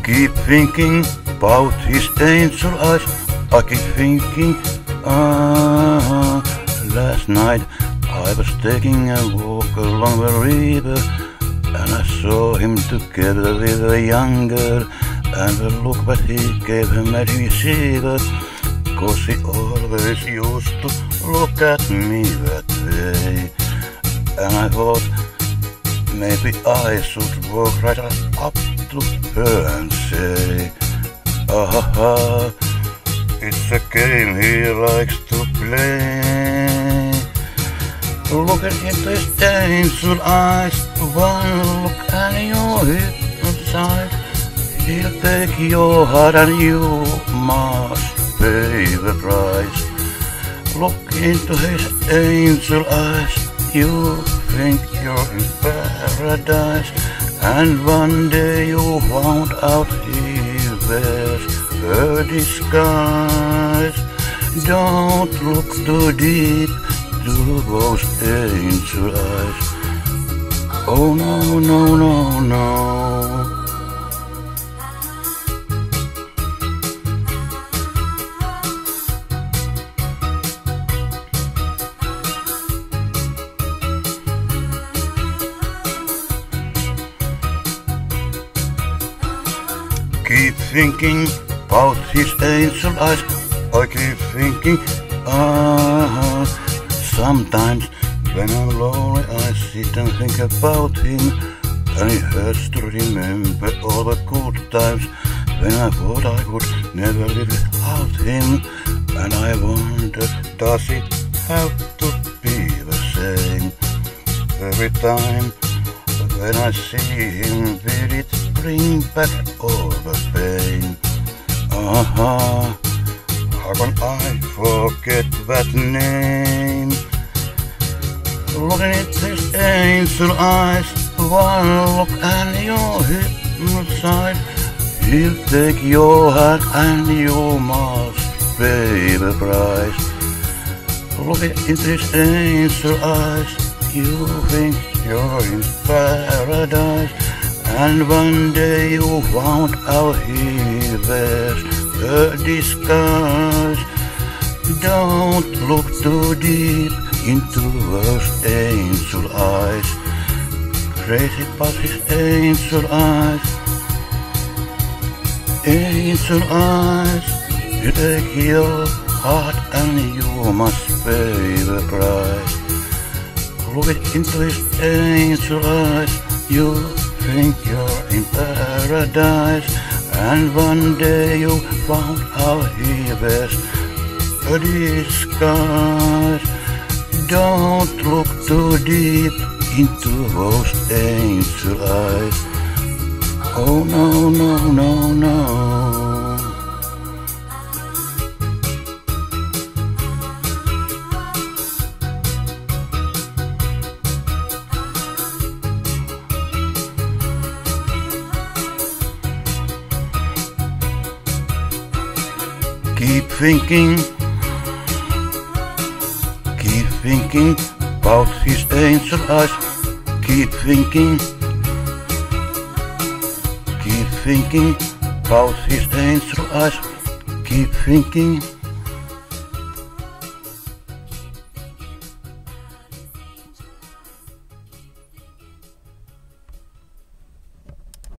Keep thinking about his angel eyes. I keep thinking, last night I was taking a walk along the river, and I saw him together with a young girl, and the look that he gave her made me shiver, 'cause he always used to look at me that way. And I thought, maybe I should walk right up to her and say, it's a game he likes to play. Looking into his angel eyes, one look and you're hypnotized. He'll take your heart and you must pay the price. Look into his angel eyes, you think you're in paradise, and one day you found out he wears a disguise. Don't look too deep to those angel eyes. Oh no, no, no, no. Keep thinking about his angel eyes. I keep thinking, sometimes when I'm lonely I sit and think about him, and it hurts to remember all the good times when I thought I could never live without him. And I wonder, does it have to be the same every time when I see him? Will it bring back all the pain? How can I forget that name? Looking at his angel eyes, one look and you're hypnotized. He'll take your heart and you must pay the price. Looking into his angel eyes, you think you're in paradise, and one day you found out he wears a disguise. Don't look too deep into those angel eyes. Crazy about his angel eyes. Angel eyes, you take your heart and you must pay the price. Look into his angel eyes, you think you're in paradise, and one day you found out he wears a disguise. Don't look too deep into those angel eyes. Oh no, no, no, no. Keep thinking about his angel eyes. Keep thinking about his angel eyes. Keep thinking.